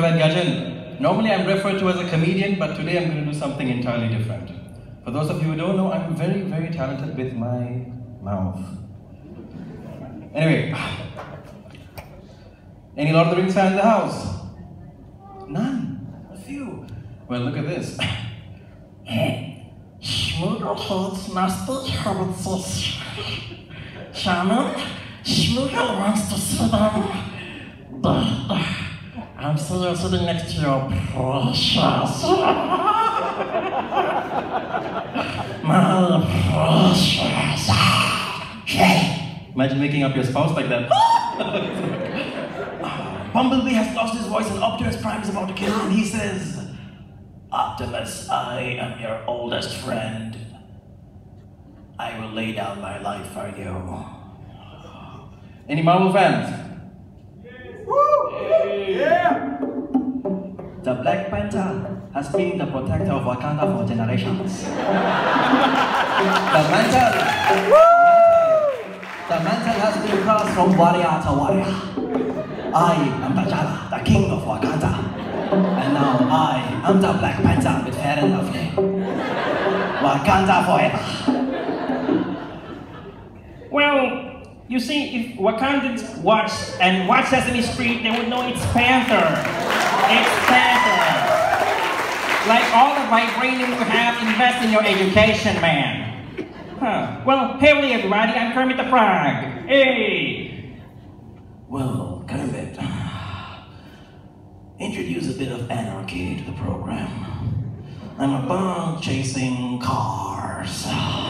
Gajan. Normally I'm referred to as a comedian, but today I'm going to do something entirely different. For those of you who don't know, I'm very, very talented with my mouth. Anyway, any Lord of the Rings fan in the house? None? A few? Well, look at this. Shaman, Shmuel wants to sit down. I'm still sitting next to your precious. My precious. Imagine waking up your spouse like that. Bumblebee has lost his voice and Optimus Prime is about to kill him. He says, Optimus, I am your oldest friend. I will lay down my life for you. Any Marvel fans? Yeah! The Black Panther has been the protector of Wakanda for generations. The mantle has been crossed from warrior to warrior. I am T'Challa, the king of Wakanda. And now I am the Black Panther with Fair and Lovely. Wakanda forever. Well, you see, if Wakandans watch Sesame Street, they would know it's Panther. It's Panther. Like all the vibranium you have, invest in your education, man. Huh. Well, howdy everybody, I'm Kermit the Frog. Hey! Well, Kermit, introduce a bit of anarchy to the program. I'm about chasing cars.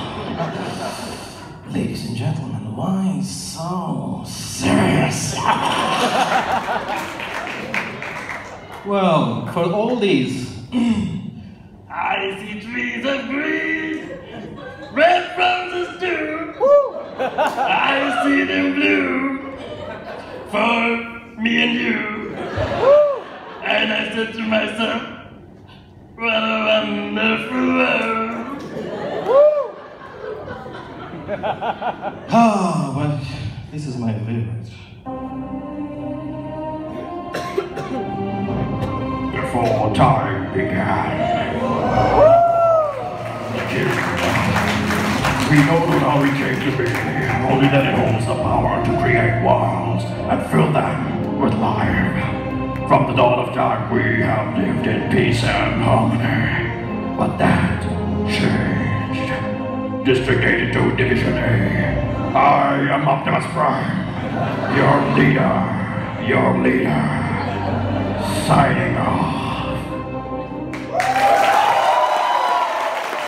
Ladies and gentlemen, why so serious? Well, for all these, I see trees of green, red roses too. I see them blue for me and you. And I said to myself, what a wonderful world. but this is my favorite. Before time began, we know not how we came to be, only that it holds the power to create worlds and fill them with life. From the dawn of time, we have lived in peace and harmony, but that changed. District 82, Division A. I am Optimus Prime, your leader, signing